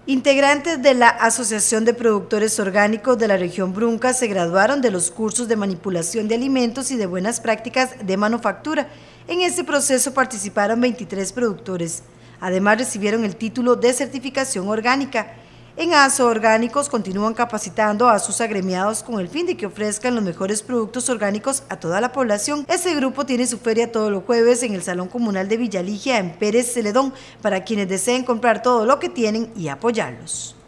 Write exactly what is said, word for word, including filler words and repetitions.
Integrantes de la Asociación de Productores Orgánicos de la región Brunca se graduaron de los cursos de manipulación de alimentos y de buenas prácticas de manufactura. En este proceso participaron veintitrés productores. Además recibieron el título de certificación orgánica. En ASO Orgánicos continúan capacitando a sus agremiados con el fin de que ofrezcan los mejores productos orgánicos a toda la población. Este grupo tiene su feria todos los jueves en el Salón Comunal de Villa Ligia en Pérez Celedón para quienes deseen comprar todo lo que tienen y apoyarlos.